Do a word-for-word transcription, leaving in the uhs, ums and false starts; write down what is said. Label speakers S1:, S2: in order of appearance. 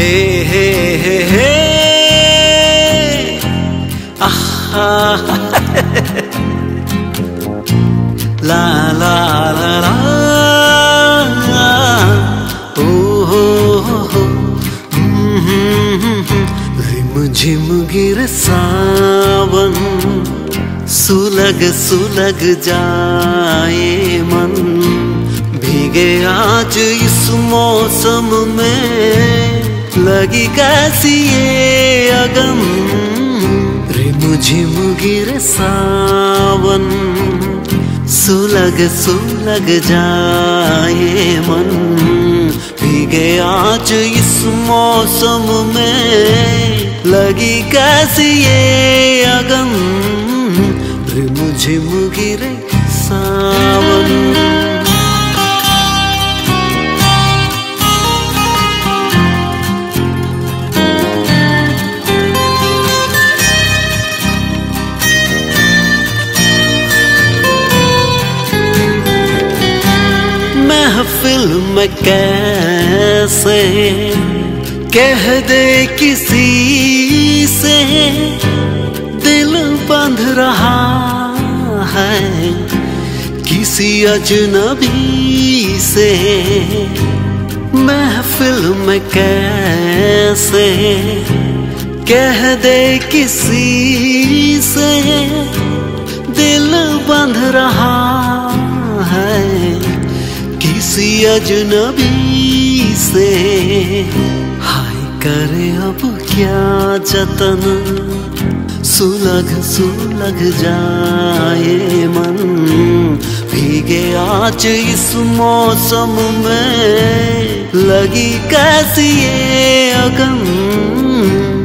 S1: हे हे हे आहा ला ला ला ला ओ हो हो रिम झिम गिर सावन सुलग सुलग जाए मन भीगे आज इस मौसम में लगी कैसी ये अगन रिम झिम गिर सावन सुलग सुलग जाए मन भीगे आज इस मौसम में लगी कैसी ये अगन रिम झिम गिरे सावन। महफिल में कैसे कह दे किसी से दिल बंध रहा है किसी अजनबी से। महफिल में कैसे कह दे किसी से दिल बंध रहा है किसी अजनबी से। हाय करे अब क्या जतन सुलग सुलग जाए मन भीगे आज इस मौसम में लगी कैसी ये अगन